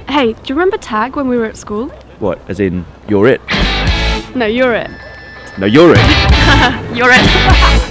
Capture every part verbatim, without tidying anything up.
Hey, do you remember tag when we were at school? What, as in, you're it? No, you're it. No, you're it. You're it.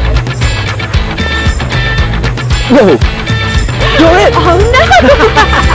Whoa! You're it! Oh no!